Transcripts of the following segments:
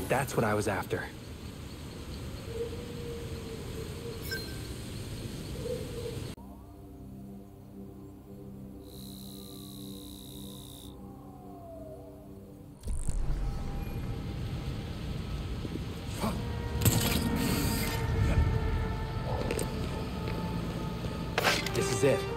That's what I was after. This is it.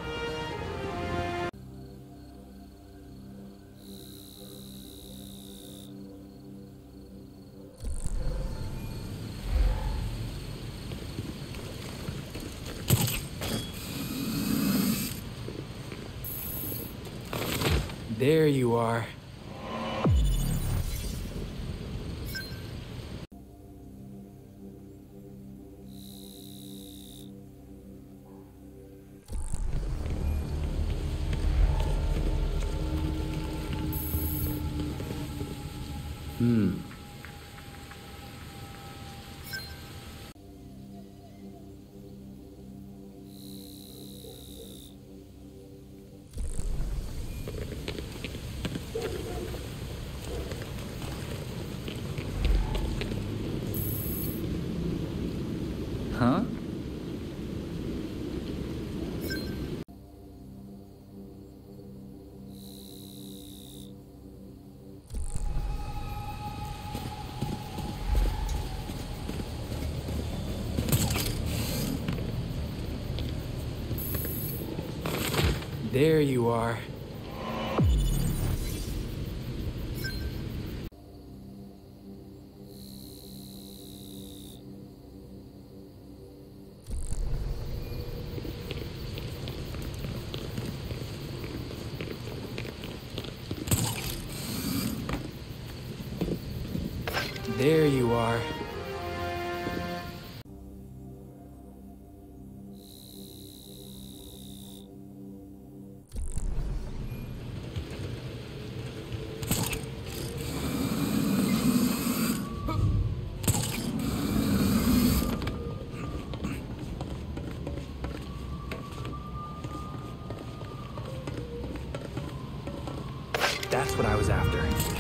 There you are. Huh? There you are. There you are. That's what I was after.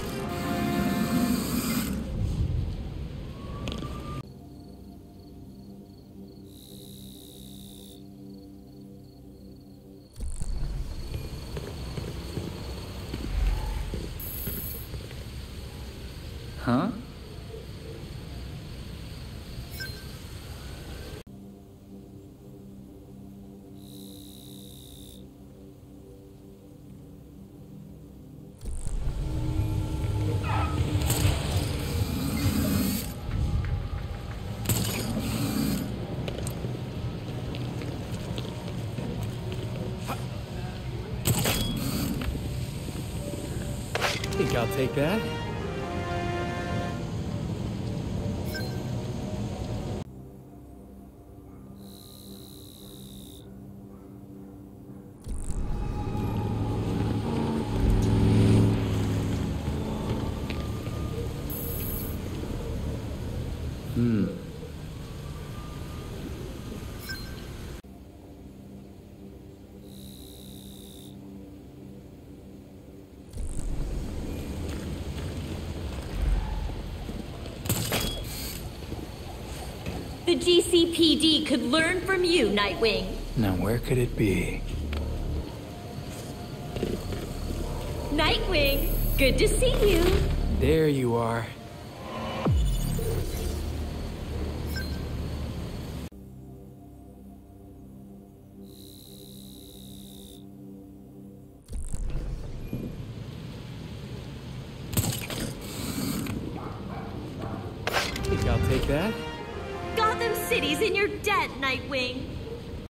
Huh? Think I'll take that. The GCPD could learn from you, Nightwing. Now where could it be? Nightwing, good to see you. There you are. Think I'll take that? Gotham City's in your debt, Nightwing.